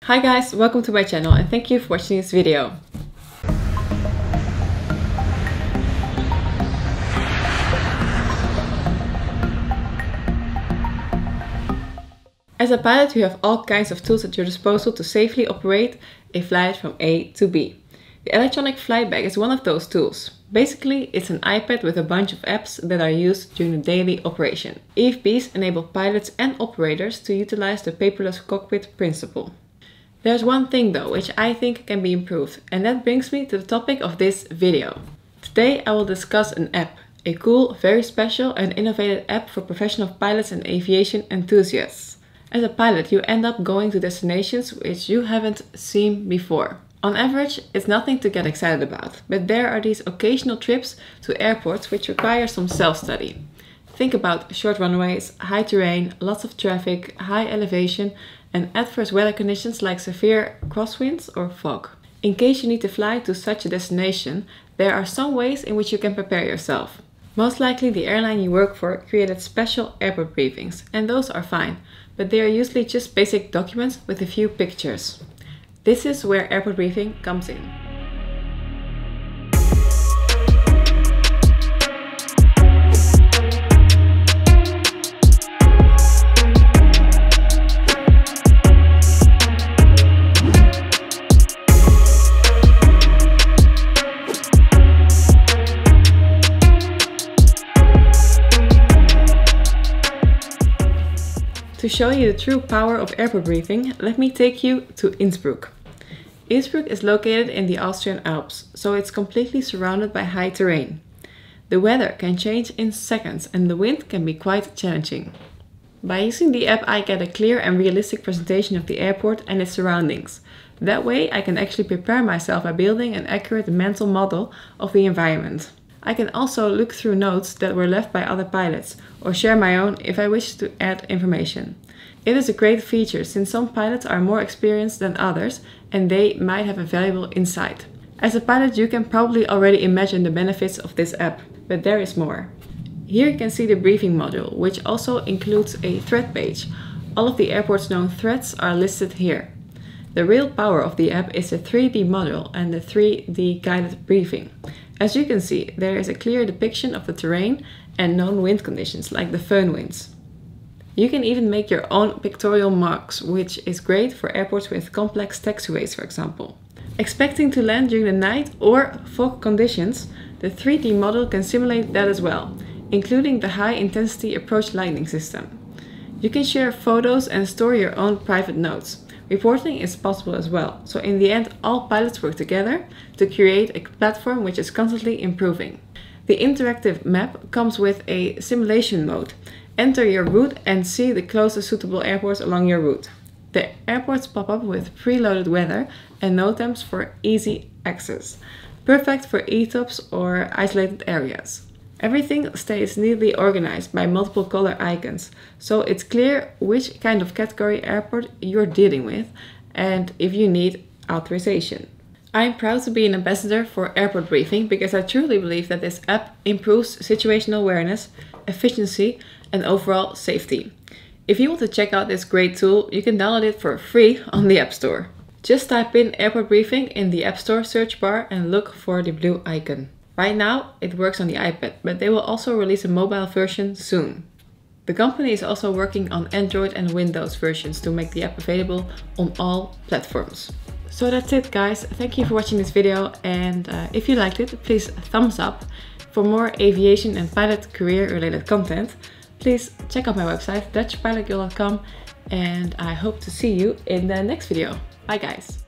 Hi guys, welcome to my channel and thank you for watching this video. As a pilot, you have all kinds of tools at your disposal to safely operate a flight from A to B. The electronic flight bag is one of those tools. Basically, it's an iPad with a bunch of apps that are used during the daily operation. EFBs enable pilots and operators to utilize the paperless cockpit principle. There's one thing though, which I think can be improved, and that brings me to the topic of this video. Today I will discuss an app, a cool, very special and innovative app for professional pilots and aviation enthusiasts. As a pilot, you end up going to destinations which you haven't seen before. On average, it's nothing to get excited about, but there are these occasional trips to airports which require some self-study. Think about short runways, high terrain, lots of traffic, high elevation, and adverse weather conditions like severe crosswinds or fog. In case you need to fly to such a destination, there are some ways in which you can prepare yourself. Most likely the airline you work for created special airport briefings, and those are fine, but they are usually just basic documents with a few pictures. This is where airport briefing comes in. To show you the true power of airport briefing, let me take you to Innsbruck. Innsbruck is located in the Austrian Alps, so it's completely surrounded by high terrain. The weather can change in seconds and the wind can be quite challenging. By using the app, I get a clear and realistic presentation of the airport and its surroundings. That way I can actually prepare myself by building an accurate mental model of the environment. I can also look through notes that were left by other pilots or share my own if I wish to add information. It is a great feature since some pilots are more experienced than others and they might have a valuable insight. As a pilot, you can probably already imagine the benefits of this app, but there is more. Here you can see the briefing module, which also includes a threat page. All of the airport's known threats are listed here. The real power of the app is the 3D module and the 3D guided briefing. As you can see, there is a clear depiction of the terrain and known wind conditions, like the foehn winds. You can even make your own pictorial marks, which is great for airports with complex taxiways, for example. Expecting to land during the night or fog conditions, the 3D model can simulate that as well, including the high-intensity approach lighting system. You can share photos and store your own private notes. Reporting is possible as well, so in the end all pilots work together to create a platform which is constantly improving. The interactive map comes with a simulation mode. Enter your route and see the closest suitable airports along your route. The airports pop up with preloaded weather and NOTAMs for easy access. Perfect for ETOPS or isolated areas. Everything stays neatly organized by multiple color icons, so it's clear which kind of category airport you're dealing with and if you need authorization. I'm proud to be an ambassador for airport briefing because I truly believe that this app improves situational awareness, efficiency and overall safety. If you want to check out this great tool, you can download it for free on the App Store. Just type in airport briefing in the App Store search bar and look for the blue icon. Right now it works on the iPad, but they will also release a mobile version soon. The company is also working on Android and Windows versions to make the app available on all platforms. So that's it guys, thank you for watching this video, and if you liked it, please thumbs up. For more aviation and pilot career related content, please check out my website DutchPilotGirl.com, and I hope to see you in the next video. Bye guys!